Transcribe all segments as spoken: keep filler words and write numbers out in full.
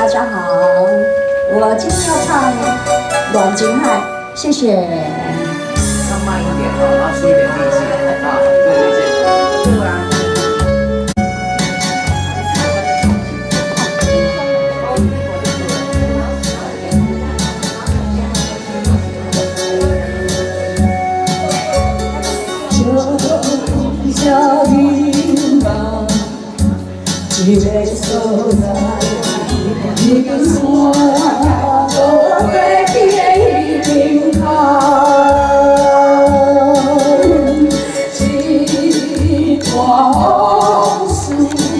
大家好，我今天要唱《阮金海》，谢谢。 唱慢一点哦，然后出一点力气啊，对对对，对啊。 小云梦，一个所在，一个山，我飞起的天空，一段往事，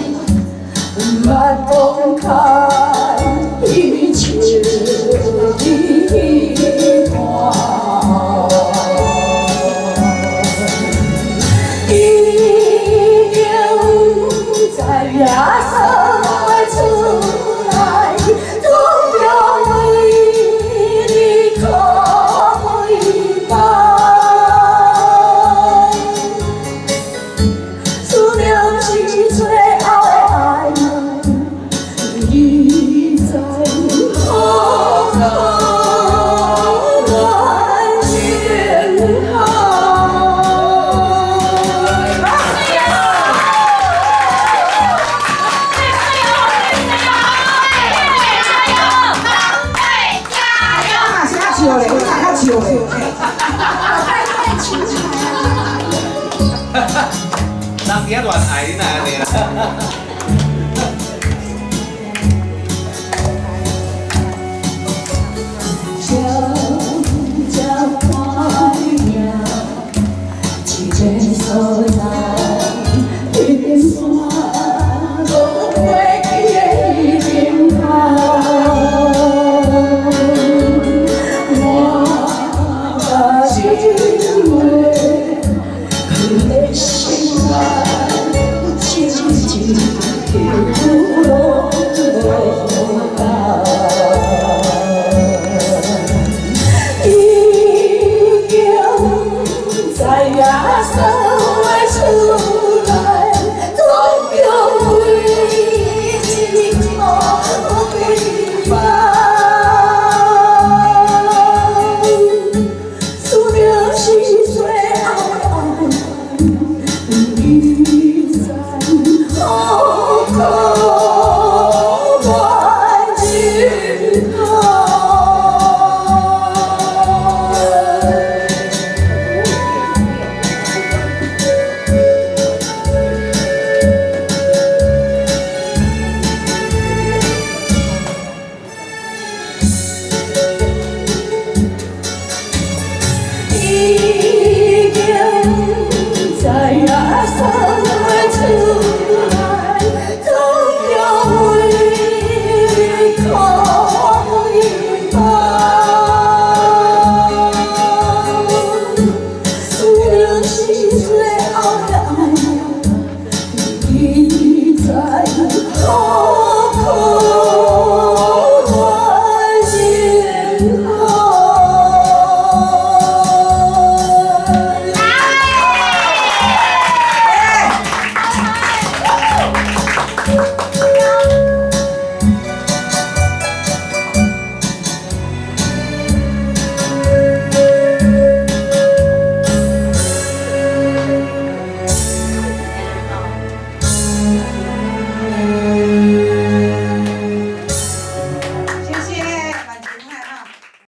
慢动开，一切的花。 夜色会出来，总要为你可回白。思念是最后的爱恋，已在何方来寻海。 笑嘞，我看较笑嘞。 太太精彩了。 人家乱爱你哪安尼啦？